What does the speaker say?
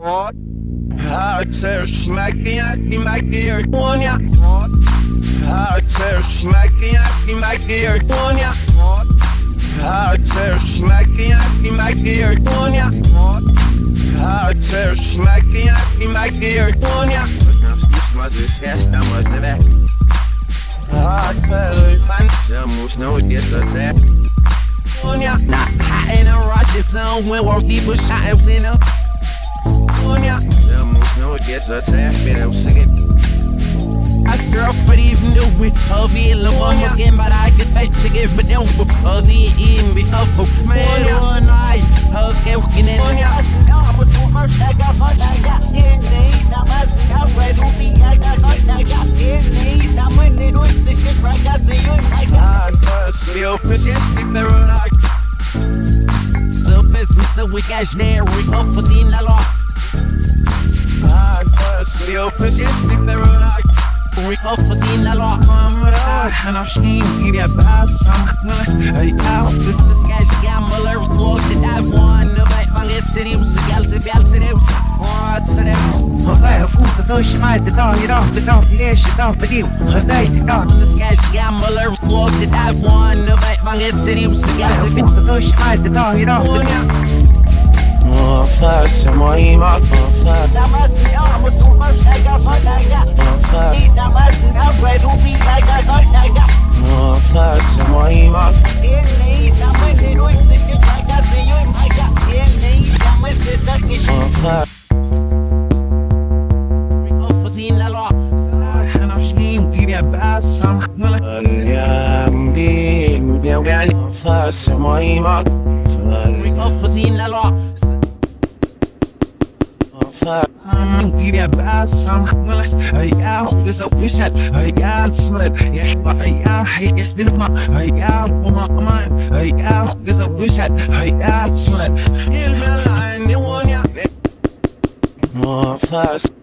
Smack the acky, Mike dear, one ya. Smack the acky, Mike dear, one ya. Smack the acky, Mike dear, one ya. Smack the acky, Mike dear, one ya. Mas esquece da moda, né? Vamos não get attack. One ya. Not hot in a rush, it's on when we're people shots in a. One ya. No, it gets attacked, man, I'm singing. I surf but even though with hubby and one again, but I get back to give but don't hubby in because of man one night. Okay, walking in. I was so much I got fun, I got in need. I must have read to be I got in need. I'm in it with the kid, right? I see you, I got first. The office, yes, keep the rock. So, business, so we got there, we go for seeing the law. The office, yes, keep the rock. We go for seeing the law. And I'm scheming, give you a bass, I'm nice. This guy's gambler, walk the dive one. The bite man gets it, he was a gal, if y'all said it was what's it? وفاء فوق توش ما تدعي راح بسوف ليش تفديو هداي راح This guy's gambler, walk the dive one. The bite man gets it, he was a gal, if y'all فوق توش ما تدعي راح بسوف فاش ماي معك فاش دمسني أمسو مش أجا فنايا دمسني أبرد وبي أجا فنايا فاش ماي معك إني دمني رويتك أجا زيوي مايا إني دمسني تكش فاش فزين للوع أنا شكيم فيني بأسم اليوم بيم بيوجعني فاش ماي معك فزين للوع I'm gonna buy some glass. Hey, I'm just a wish I got slip. Yeah, I guess this my I got my mind. Hey, I'm just a wish I got slip. In my line, you want ya more fast.